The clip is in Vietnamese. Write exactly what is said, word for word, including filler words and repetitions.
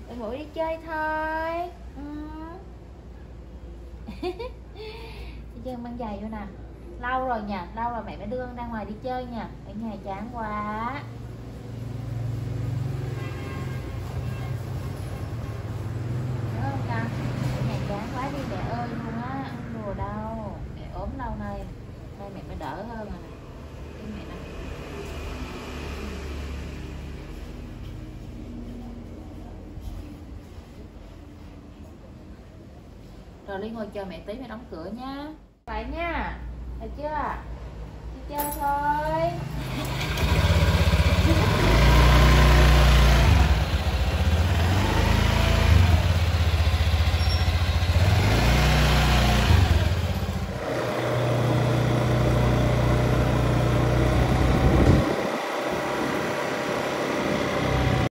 Để Mũi đi chơi thôi. Ừ. Đi chơi mang giày vô nè. Lâu rồi nha, lâu rồi mẹ mới đưa con ra ngoài đi chơi nha. Ở nhà chán quá. Đúng không con? Ở nhà chán quá đi mẹ ơi luôn á. Không đùa đâu. Mẹ ốm lâu nay. Nay mẹ mới đỡ hơn rồi nè. Cái mẹ nè. Rồi Ly ngồi chờ mẹ tí, mẹ đóng cửa nha. Vậy nha. Được chưa? Đi chơi thôi.